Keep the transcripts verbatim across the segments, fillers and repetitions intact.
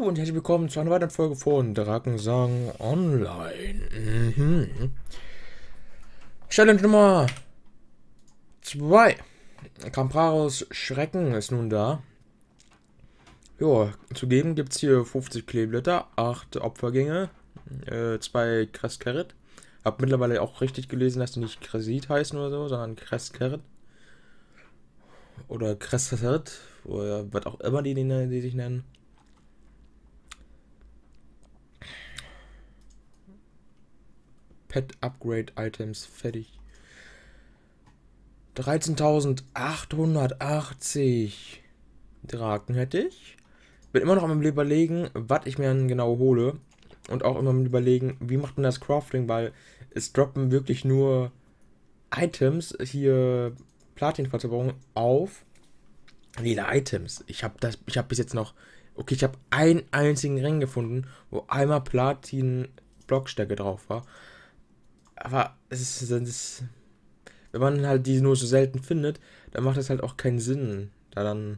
und herzlich willkommen zu einer weiteren Folge von Drakensang Online. Mhm. Challenge Nummer zwei. Kampraros Schrecken ist nun da. Jo, zugeben gibt es hier fünfzig Kleeblätter, acht Opfergänge, äh, zwei Crestcarrot. Hab mittlerweile auch richtig gelesen, dass die nicht Cresit heißen oder so, sondern Crestcarrot. Oder Crestcarrot, oder was auch immer die, die, die sich nennen. Pet Upgrade Items fertig. dreizehntausendachthundertachtzig Draken hätte ich. Bin immer noch am überlegen, was ich mir dann genau hole. Und auch immer am überlegen, wie macht man das Crafting, weil es droppen wirklich nur Items, hier Platin-Verzauberung auf. Lila Items. Ich habe das, ich habe bis jetzt noch, okay, ich habe einen einzigen Ring gefunden, wo einmal Platin-Blockstärke drauf war. Aber es ist, es ist, wenn man halt die nur so selten findet, dann macht es halt auch keinen Sinn, da dann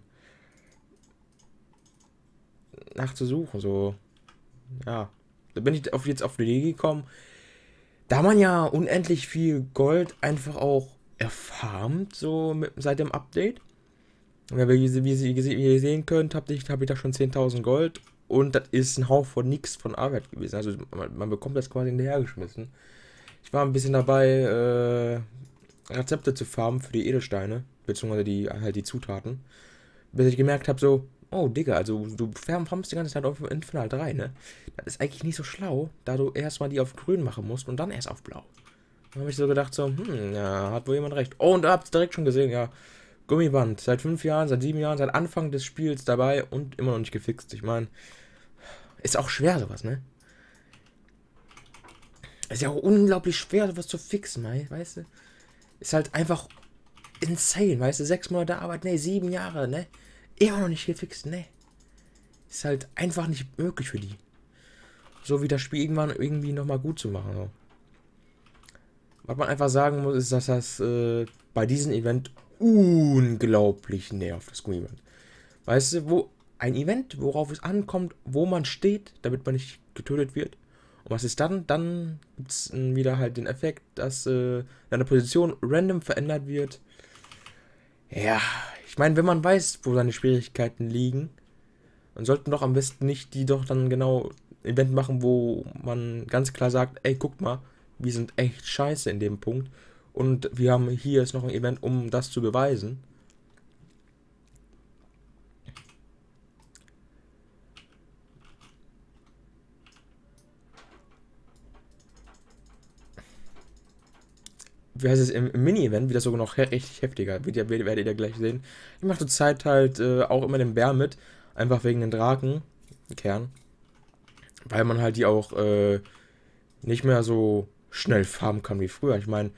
nachzusuchen. So, ja. Da bin ich auf, jetzt auf die Idee gekommen, da man ja unendlich viel Gold einfach auch erfarmt, so mit, seit dem Update. Ja, wie, wie, wie, wie ihr sehen könnt, habe ich, hab ich da schon zehntausend Gold und das ist ein Hauch von nix von Arbeit gewesen. Also man, man bekommt das quasi hinterhergeschmissen. Ich war ein bisschen dabei, äh, Rezepte zu farmen für die Edelsteine, beziehungsweise die, halt die Zutaten. Bis ich gemerkt habe, so, oh Digga, also du farmst die ganze Zeit auf Infinal drei, ne? Das ist eigentlich nicht so schlau, da du erstmal die auf grün machen musst und dann erst auf blau. Dann habe ich so gedacht, so, hm, ja, hat wohl jemand recht. Oh, und da habt ihr direkt schon gesehen, ja, Gummiband, seit fünf Jahren, seit sieben Jahren, seit Anfang des Spiels dabei und immer noch nicht gefixt. Ich meine, ist auch schwer sowas, ne? Ist ja auch unglaublich schwer, sowas zu fixen, weißt du? Ist halt einfach insane, weißt du? Sechs Monate Arbeit, ne, sieben Jahre, ne? Immer noch nicht gefixt, ne? Ist halt einfach nicht möglich für die. So wie das Spiel irgendwann irgendwie nochmal gut zu machen. So. Was man einfach sagen muss, ist, dass das äh, bei diesem Event unglaublich nervt, das Gummiband. Weißt du, wo ein Event, worauf es ankommt, wo man steht, damit man nicht getötet wird. Und was ist dann? Dann gibt es wieder halt den Effekt, dass äh, deine Position random verändert wird. Ja, ich meine, wenn man weiß, wo seine Schwierigkeiten liegen, dann sollten doch am besten nicht die doch dann genau ein Event machen, wo man ganz klar sagt, ey, guck mal, wir sind echt scheiße in dem Punkt und wir haben hier jetzt noch ein Event, um das zu beweisen. Wie heißt es im, im Mini-Event, wird das sogar noch he richtig heftiger, wird ihr, werdet ihr gleich sehen. Ich mache zur Zeit halt äh, auch immer den Bär mit, einfach wegen den Drakenkern, weil man halt die auch äh, nicht mehr so schnell farmen kann wie früher. Ich meine,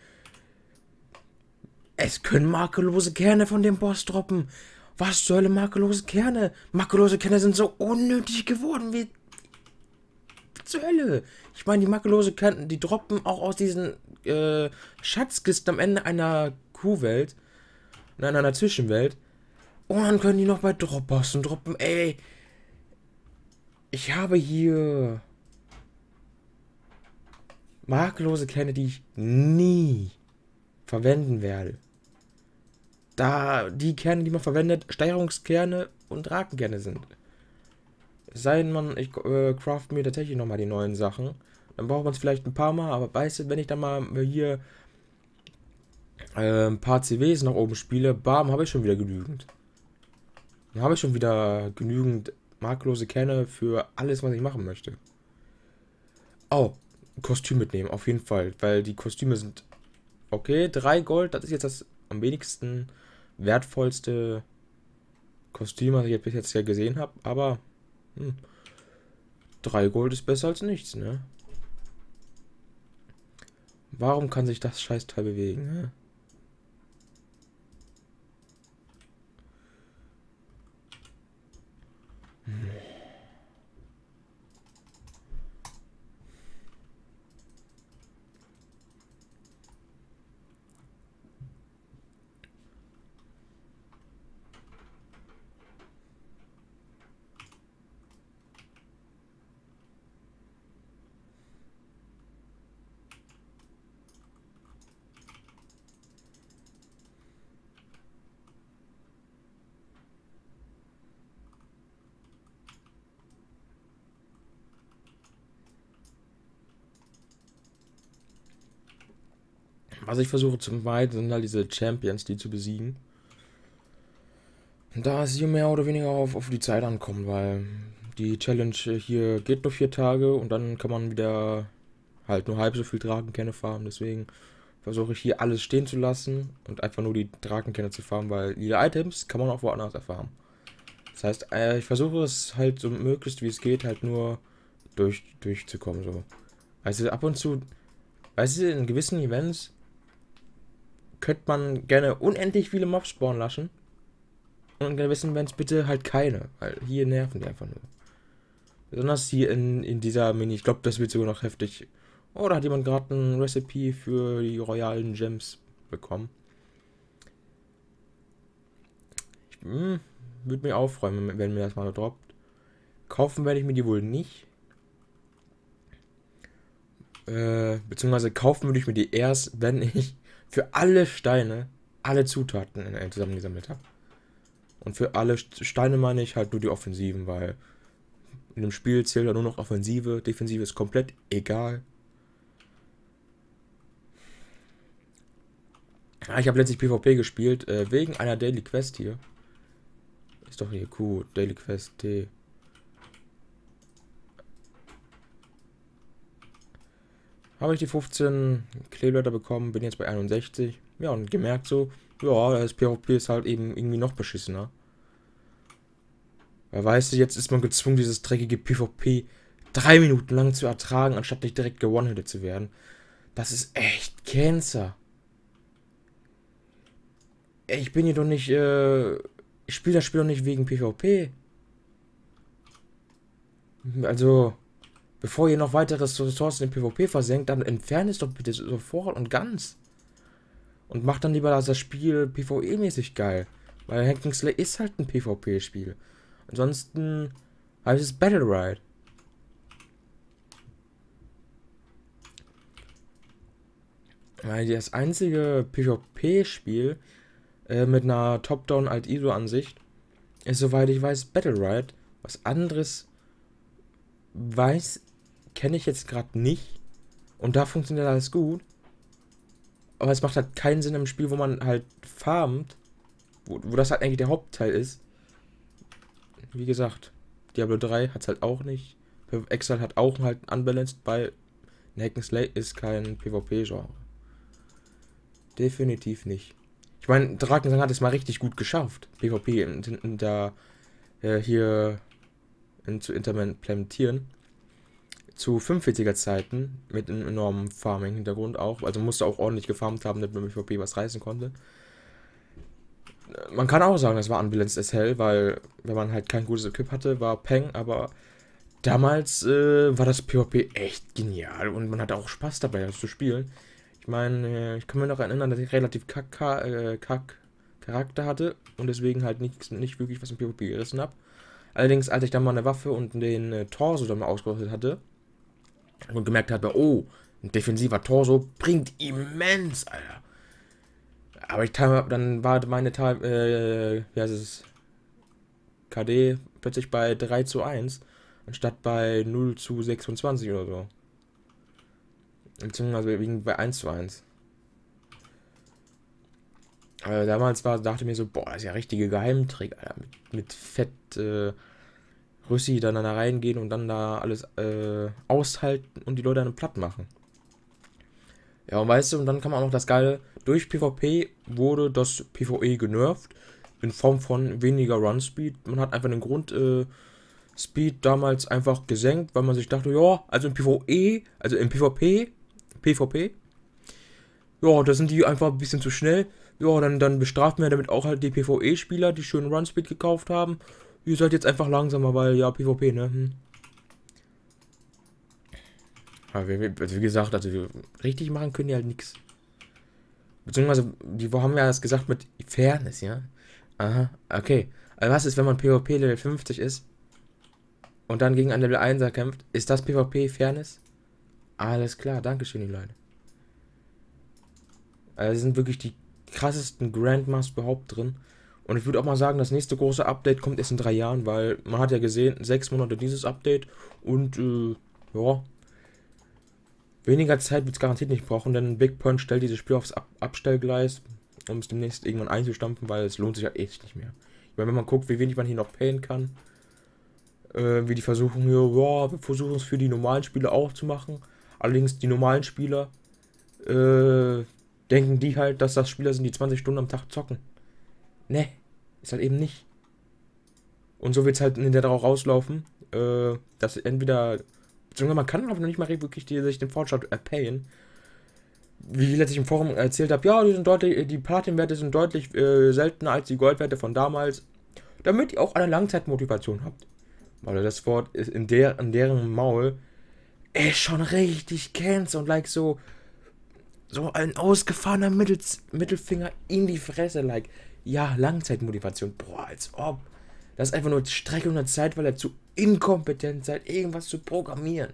es können makellose Kerne von dem Boss droppen. Was zur Hölle, makellose Kerne? Makellose Kerne sind so unnötig geworden wie zur Hölle. Ich meine, die makellose Kerne, die droppen auch aus diesen äh, Schatzkisten am Ende einer Kuhwelt. Nein, einer Zwischenwelt. Und dann können die noch bei Dropbossen droppen. Ey, ich habe hier makellose Kerne, die ich nie verwenden werde. Da die Kerne, die man verwendet, Steuerungskerne und Drakenkerne sind. Es sei denn, man, ich äh, craft mir tatsächlich nochmal die neuen Sachen. Dann braucht man es vielleicht ein paar Mal, aber weißt du, wenn ich dann mal hier äh, ein paar C Ws nach oben spiele, bam, habe ich schon wieder genügend. Dann habe ich schon wieder genügend makellose Kerne für alles, was ich machen möchte. Oh, ein Kostüm mitnehmen, auf jeden Fall, weil die Kostüme sind okay. Drei Gold, das ist jetzt das am wenigsten wertvollste Kostüm, was ich bis jetzt ja gesehen habe, aber hm, drei Gold ist besser als nichts, ne? Warum kann sich das Scheißteil bewegen, ne? Hm. Was ich versuche zu vermeiden, sind halt diese Champions, die zu besiegen. Und da es hier mehr oder weniger auf, auf die Zeit ankommt, weil die Challenge hier geht nur vier Tage und dann kann man wieder halt nur halb so viel Drachenkerne farmen. Deswegen versuche ich hier alles stehen zu lassen und einfach nur die Drachenkerne zu farmen, weil die Items kann man auch woanders erfahren. Das heißt, äh, ich versuche es halt so möglichst wie es geht, halt nur durch, durchzukommen. So. Also ab und zu, weißt du, in gewissen Events könnte man gerne unendlich viele Mobs spawnen lassen. Und in gewissen Events bitte halt keine, weil hier nerven die einfach nur. Besonders hier in, in dieser Mini, ich glaube, das wird sogar noch heftig. Oh, da hat jemand gerade ein Recipe für die royalen Gems bekommen. Ich hm, würde mich auch freuen, wenn mir das mal droppt. Kaufen werde ich mir die wohl nicht. Äh, beziehungsweise kaufen würde ich mir die erst, wenn ich für alle Steine alle Zutaten in, zusammengesammelt habe. Und für alle Steine meine ich halt nur die Offensiven, weil in dem Spiel zählt ja nur noch Offensive. Defensive ist komplett egal. Ich habe letztlich PvP gespielt, äh, wegen einer Daily Quest hier. Ist doch hier cool. Daily Quest T. Habe ich die fünfzehn Kleeblätter bekommen, bin jetzt bei einundsechzig. Ja, und gemerkt so, ja, das PvP ist halt eben irgendwie noch beschissener. Weil weißt du, jetzt ist man gezwungen, dieses dreckige PvP drei Minuten lang zu ertragen, anstatt nicht direkt gewone-hitted zu werden. Das ist echt Cancer. Ich bin hier doch nicht, äh, ich spiele das Spiel doch nicht wegen PvP. Also, bevor ihr noch weitere Ressourcen in PvP versenkt, dann entfernt es doch bitte sofort und ganz. Und macht dann lieber das Spiel PvE-mäßig geil. Weil Hack and Slay ist halt ein PvP-Spiel. Ansonsten heißt es Battle Ride. Weil das einzige PvP-Spiel äh, mit einer Top-Down-Alt-I S O-Ansicht ist, soweit ich weiß, Battle Ride. Was anderes weiß, kenne ich jetzt gerade nicht. Und da funktioniert alles gut. Aber es macht halt keinen Sinn im Spiel, wo man halt farmt. Wo, wo das halt eigentlich der Hauptteil ist. Wie gesagt, Diablo drei hat es halt auch nicht. Exile hat auch halt unbalanced, weil Hack and Slay ist kein PvP-Genre. Definitiv nicht. Ich meine, Drakensang hat es mal richtig gut geschafft, PvP in, in, in der äh, hier in, zu implementieren. Zu fünfundvierziger Zeiten mit einem enormen Farming-Hintergrund auch. Also musste auch ordentlich gefarmt haben, damit man mit PvP was reißen konnte. Man kann auch sagen, das war unbalanced as hell, weil wenn man halt kein gutes Equip hatte, war Peng, aber damals äh, war das PvP echt genial und man hatte auch Spaß dabei, das zu spielen. Ich meine, ich kann mir noch erinnern, dass ich relativ kack, äh, kack Charakter hatte und deswegen halt nicht, nicht wirklich was im PvP gerissen habe. Allerdings, als ich dann mal eine Waffe und den äh, Torso dann mal ausgerüstet hatte und gemerkt habe, oh, ein defensiver Torso bringt immens, Alter. Aber ich dann war meine Time, äh, wie heißt es, K D plötzlich bei drei zu eins, anstatt bei null zu sechsundzwanzig oder so. Beziehungsweise wegen bei eins zu eins. Aber damals war, dachte ich mir so, boah, das ist ja richtige Geheimtrick, Alter. Mit, mit Fett, äh, Rüssi dann da reingehen und dann da alles, äh, aushalten und die Leute dann platt machen. Ja, und weißt du, und dann kam auch noch das Geile, durch PvP wurde das PvE genervt, in Form von weniger Run-Speed. Man hat einfach den Grund, äh, Speed damals einfach gesenkt, weil man sich dachte, ja, also im PvE, also im PvP, PvP, ja, da sind die einfach ein bisschen zu schnell. Ja, dann, dann bestrafen wir damit auch halt die PvE-Spieler, die schön Run-Speed gekauft haben. Ihr seid jetzt einfach langsamer, weil ja, PvP, ne? Hm. Aber wie, wie gesagt, also richtig machen können die halt nichts. Beziehungsweise, die haben ja das gesagt mit Fairness, ja? Aha, okay. Also was ist, wenn man PvP Level fünfzig ist und dann gegen einen Level einser kämpft? Ist das PvP Fairness? Alles klar, dankeschön, die Leute. Also das sind wirklich die krassesten Grandmas überhaupt drin. Und ich würde auch mal sagen, das nächste große Update kommt erst in drei Jahren, weil man hat ja gesehen, sechs Monate dieses Update und, äh, ja, Weniger Zeit wird es garantiert nicht brauchen, denn Big Point stellt dieses Spiel aufs Ab Abstellgleis, um es demnächst irgendwann einzustampfen, weil es lohnt sich ja echt nicht mehr. Ich meine, wenn man guckt, wie wenig man hier noch payen kann, äh, wie die versuchen hier, boah, wir versuchen es für die normalen Spieler auch zu machen. Allerdings die normalen Spieler äh, denken die halt, dass das Spieler sind, die zwanzig Stunden am Tag zocken. Ne, ist halt eben nicht. Und so wird es halt in der darauf rauslaufen, äh, dass entweder, beziehungsweise man kann aber noch nicht mal wirklich die, sich den Fortschritt erpayen. Wie ich letztlich im Forum erzählt habe, ja, die sind deutlich, die Platin-Werte sind deutlich äh, seltener als die Goldwerte von damals, damit ihr auch eine Langzeitmotivation habt. Weil das Wort ist in, der, in deren Maul ist schon richtig cancer und like so, so ein ausgefahrener Mittels, Mittelfinger in die Fresse, like, ja, Langzeitmotivation, boah, als ob. Das ist einfach nur Streckung der Zeit, weil ihr zu inkompetent seid, irgendwas zu programmieren.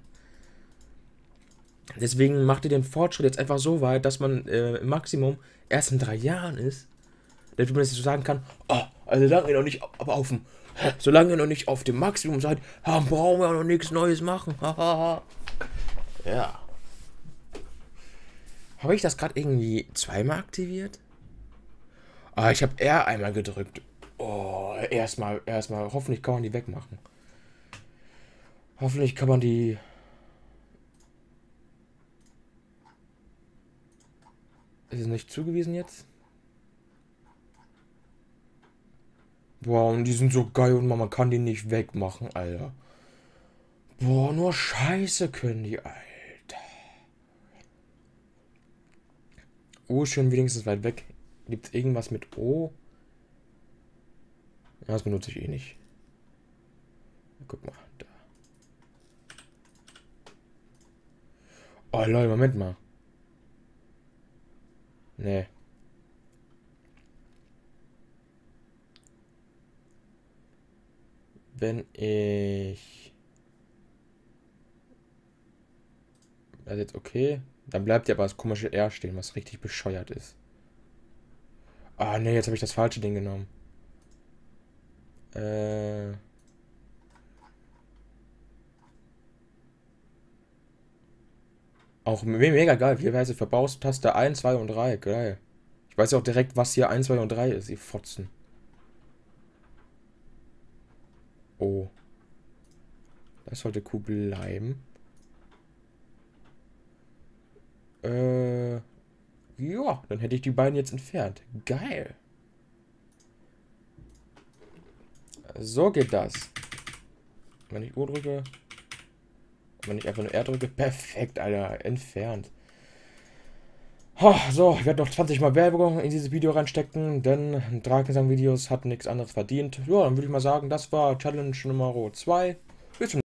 Deswegen macht ihr den Fortschritt jetzt einfach so weit, dass man äh, im Maximum erst in drei Jahren ist. Damit man jetzt so sagen kann, oh, also solange ihr noch nicht aber auf dem, solange ihr noch nicht auf dem Maximum seid, brauchen wir auch noch nichts Neues machen. Ja. Habe ich das gerade irgendwie zweimal aktiviert? Ah, ich habe R einmal gedrückt. Oh, erstmal, erstmal. Hoffentlich kann man die wegmachen. Hoffentlich kann man die... Ist es nicht zugewiesen jetzt? Boah, und die sind so geil und man kann die nicht wegmachen, Alter. Boah, nur Scheiße können die, Alter. O ist schon wenigstens weit weg. Gibt es irgendwas mit O? Ja, das benutze ich eh nicht. Guck mal, da. Oh, Leute, Moment mal. Nee. Wenn ich... Das ist jetzt okay. Dann bleibt ja aber das komische R stehen, was richtig bescheuert ist. Ah, nee, jetzt habe ich das falsche Ding genommen. Äh... Auch me mega geil. Wie heißt es? Verbaustaste eins, zwei und drei. Geil. Ich weiß ja auch direkt, was hier eins, zwei und drei ist, ihr Fotzen. Oh. Das sollte Q bleiben. Äh. Ja, dann hätte ich die beiden jetzt entfernt. Geil. So geht das. Wenn ich O drücke. Wenn ich einfach nur R drücke. Perfekt, Alter. Entfernt. Oh, so, ich werde noch zwanzig Mal Werbung in dieses Video reinstecken, denn Drakensang-Videos hat nichts anderes verdient. Ja, dann würde ich mal sagen, das war Challenge Nummer zwei. Bis zum